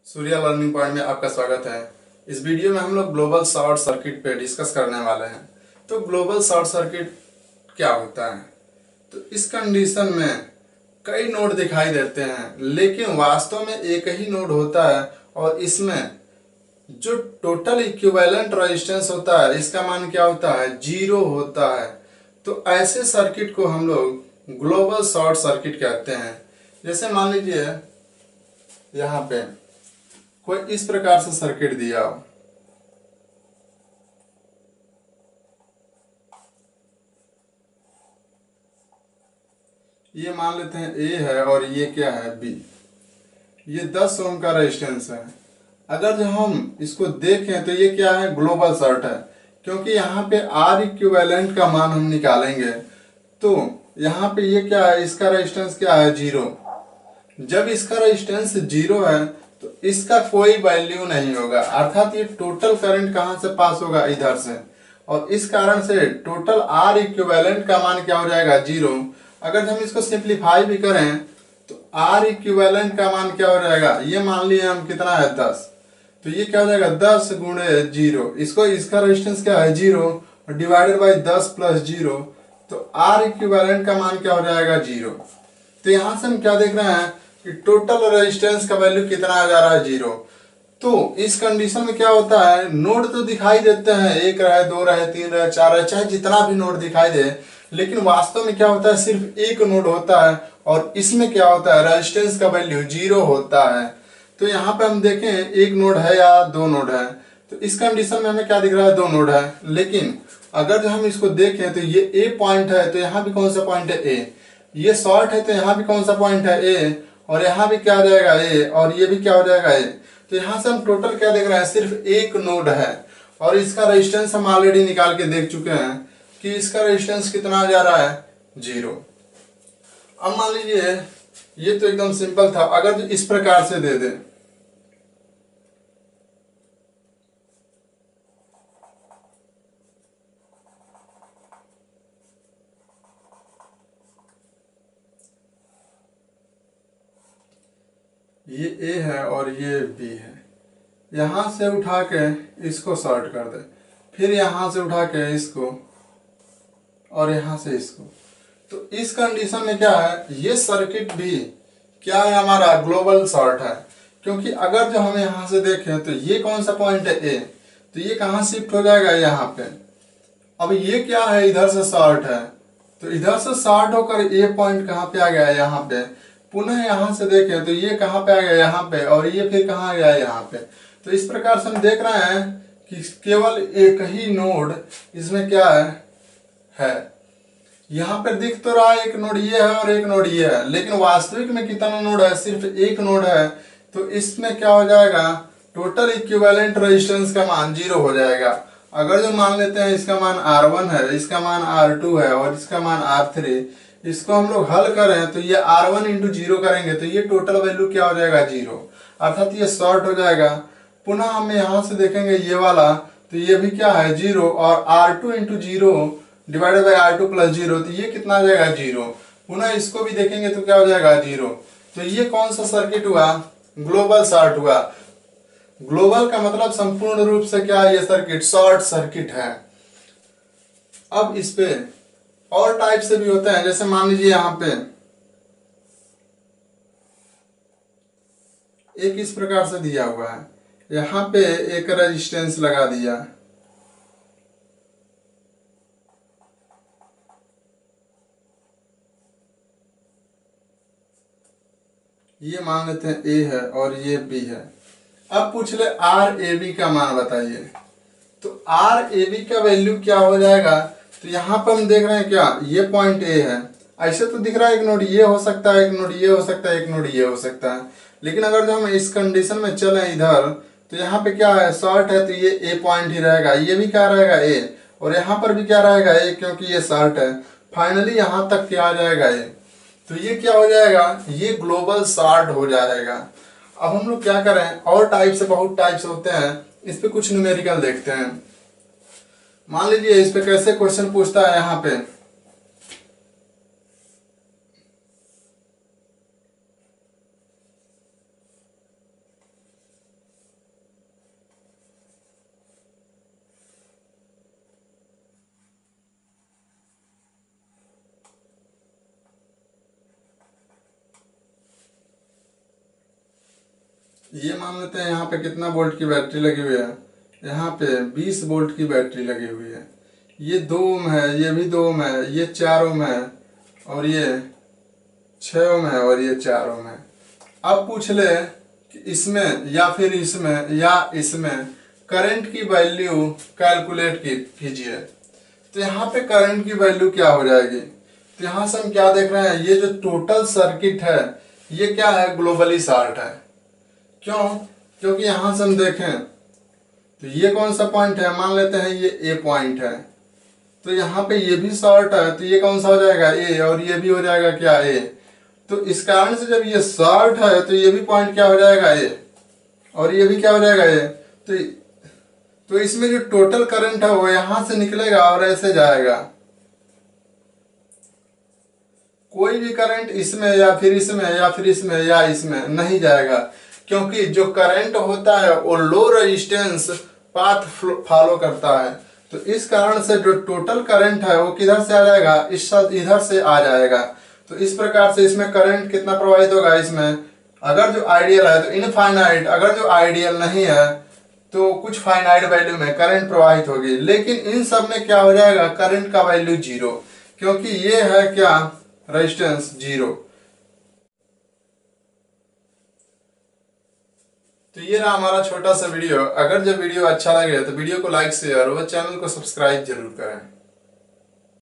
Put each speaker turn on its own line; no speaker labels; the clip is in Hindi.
सूर्या लर्निंग पॉइंट में आपका स्वागत है। इस वीडियो में हम लोग ग्लोबल शॉर्ट सर्किट पे डिस्कस करने वाले हैं। तो ग्लोबल शॉर्ट सर्किट क्या होता है? तो इस कंडीशन में कई नोड दिखाई देते हैं, लेकिन वास्तव में एक ही नोड होता है और इसमें जो टोटल इक्विवेलेंट रेजिस्टेंस होता है इसका मान क्या होता है? 0 होता है। तो ऐसे सर्किट को हम लोग ग्लोबल शॉर्ट सर्किट कहते हैं। जैसे मान लीजिए यहाँ पे कोई इस प्रकार से सर्किट दिया हो, ये मान लेते हैं ए है और ये क्या है? बी। ये 10 ओम का रेजिस्टेंस है। अगर जो हम इसको देखें तो ये क्या है? ग्लोबल शॉर्ट है, क्योंकि यहाँ पे आर इक्विवेलेंट का मान हम निकालेंगे तो यहाँ पे ये क्या है? इसका रेजिस्टेंस क्या है? 0। जब इसका रेजिस्टेंस 0 है तो इसका कोई वैल्यू नहीं होगा, अर्थात ये टोटल करंट कहां से पास होगा? इधर से। और इस कारण से टोटल आर इक्विवेलेंट का मान क्या हो जाएगा? 0। अगर हम इसको सिंप्लीफाई भी करें तो आर इक्विवेलेंट का मान क्या हो जाएगा? ये मान लिए हम कितना है? 10। तो ये क्या हो जाएगा? 10 गुणे 0। इसको इसका रेजिस्टेंस क्या है? 0 और डिवाइडेड बाई 10 प्लस 0। तो आर इक्विवेलेंट का मान क्या हो जाएगा? 0। तो यहां से हम क्या देख रहे हैं कि टोटल रेजिस्टेंस का वैल्यू कितना आ जा रहा है? 0। तो इस कंडीशन में क्या होता है? नोड तो दिखाई देते हैं, 1 रहे, 2 रहे, 3 रहे, 4 रहे, चाहे जितना भी नोड दिखाई दे, लेकिन वास्तव में क्या होता है? सिर्फ एक नोड होता है और इसमें क्या होता है? रेजिस्टेंस का वैल्यू 0 होता है। तो यहाँ पे हम देखें एक नोड है या 2 नोड है, तो इस कंडीशन में हमें क्या दिख रहा है? 2 नोड है। लेकिन अगर जो हम इसको देखें तो ये ए पॉइंट है, तो यहाँ भी कौन सा पॉइंट है? ए। ये शॉर्ट है तो यहाँ भी कौन सा पॉइंट है? ए। और यहाँ भी क्या हो जाएगा? ए। और ये भी क्या हो जाएगा? ए। तो यहाँ से हम टोटल क्या देख रहे हैं? सिर्फ एक नोड है और इसका रेजिस्टेंस हम ऑलरेडी निकाल के देख चुके हैं कि इसका रेजिस्टेंस कितना आ जा रहा है? 0। अब मान लीजिए ये तो एकदम सिंपल था, अगर इस प्रकार से दे दे, ये ए है और ये बी है, यहां से उठा के इसको शॉर्ट कर दे, फिर यहां से उठा के इसको और यहां से इसको, तो इस कंडीशन में क्या है? ये सर्किट भी क्या है? हमारा ग्लोबल शॉर्ट है। क्योंकि अगर जो हम यहां से देखें तो ये कौन सा पॉइंट है? ए। तो ये कहां शिफ्ट हो जाएगा? यहाँ पे। अब ये क्या है? इधर से शॉर्ट है, तो इधर से शॉर्ट होकर ये पॉइंट कहाँ पे आ गया? यहाँ पे। पुनः यहाँ से देखें तो ये कहाँ पे आ गया? यहाँ पे। और ये फिर कहाँ आ गया? यहाँ पे। तो इस प्रकार से हम देख रहे हैं कि केवल एक ही नोड इसमें क्या है। यहाँ पर दिख तो रहा है एक नोड ये है और एक नोड ये है, लेकिन वास्तविक में कितना नोड है? सिर्फ एक नोड है। तो इसमें क्या हो जाएगा? टोटल इक्विवेलेंट रेजिस्टेंस का मान 0 हो जाएगा। अगर जो मान लेते हैं इसका मान R1 है, इसका मान R2 है और इसका मान R3, इसको हम लोग हल करें तो ये R1 इंटू 0 करेंगे तो ये टोटल वैल्यू क्या हो जाएगा? 0, अर्थात ये शॉर्ट हो जाएगा। पुनः हम यहाँ से देखेंगे ये वाला, तो ये भी क्या है? 0 और R2 into 0 divided by R2 plus 0, तो ये कितना आ जाएगा? 0। पुनः इसको भी देखेंगे तो क्या हो जाएगा? 0। तो ये कौन सा सर्किट हुआ? ग्लोबल शॉर्ट हुआ। ग्लोबल का मतलब संपूर्ण रूप से क्या है? ये सर्किट शॉर्ट सर्किट है। अब इस पे और टाइप से भी होते हैं, जैसे मान लीजिए यहाँ पे एक इस प्रकार से दिया हुआ है, यहाँ पे एक रेजिस्टेंस लगा दिया, ये मान लेते हैं ए है और ये बी है। अब पूछ ले आर ए बी का मान बताइए, तो आर ए बी का वैल्यू क्या हो जाएगा? तो यहाँ पर हम देख रहे हैं क्या? ये पॉइंट ए है, ऐसे तो दिख रहा है एक नोड ये हो सकता है, एक नोड ये हो सकता है, एक नोड ये हो सकता है। लेकिन अगर जो हम इस कंडीशन में चले इधर, तो यहाँ पे क्या है? शॉर्ट है तो ये ए पॉइंट ही रहेगा, ये भी क्या रहेगा? ए। और यहाँ पर भी क्या रहेगा? ए, क्योंकि ये शॉर्ट है। फाइनली यहाँ तक क्या आ जाएगा? ए। तो ये क्या हो जाएगा? ये ग्लोबल शॉर्ट हो जाएगा। अब हम लोग क्या करें? और टाइप से बहुत टाइप्स होते हैं, इस पे कुछ न्यूमेरिकल देखते हैं। मान लीजिए इस पे कैसे क्वेश्चन पूछता है यहाँ पे, ये मान लेते हैं यहाँ पे कितना वोल्ट की बैटरी लगी हुई है, यहाँ पे 20 वोल्ट की बैटरी लगी हुई है। ये 2 ओम है, ये भी 2 ओम है, ये 4 ओम है, और ये 6 ओम है, और ये 4 ओम है। अब पूछ ले कि इसमें या फिर इसमें या इसमें करंट की वैल्यू कैलकुलेट कीजिए। तो यहाँ पे करंट की वैल्यू क्या हो जाएगी, तो यहाँ से हम क्या देख रहे हैं, ये जो टोटल सर्किट है ये क्या है, ग्लोबली शॉर्ट है। क्यों? क्योंकि यहां से हम देखें तो ये कौन सा पॉइंट है, मान लेते हैं ये ए पॉइंट है, तो यहाँ पे ये भी शॉर्ट है, तो ये कौन सा हो जाएगा, ए, और ये भी हो जाएगा क्या, ए। तो इस कारण से जब ये शॉर्ट है तो ये भी पॉइंट क्या हो जाएगा, ए, और ये भी क्या हो जाएगा, ए। तो इसमें जो टोटल करंट है वो यहां से निकलेगा और ऐसे जाएगा। कोई भी करंट इसमें या फिर इसमें या फिर इसमें या इसमें नहीं जाएगा, क्योंकि जो करंट होता है वो लो रेजिस्टेंस पाथ फॉलो करता है। तो इस कारण से जो टोटल करंट है वो किधर से आ जाएगा, इधर से आ जाएगा। तो इस प्रकार से इसमें करंट कितना प्रवाहित होगा, इसमें अगर जो आइडियल है तो इनफाइनाइट, अगर जो आइडियल नहीं है तो कुछ फाइनाइट वैल्यू में करंट प्रवाहित होगी। लेकिन इन सब में क्या हो जाएगा, करंट का वैल्यू 0, क्योंकि ये है क्या, रेजिस्टेंस 0। तो ये रहा हमारा छोटा सा वीडियो। अगर जब वीडियो अच्छा लगे तो वीडियो को लाइक शेयर और चैनल को सब्सक्राइब जरूर करें।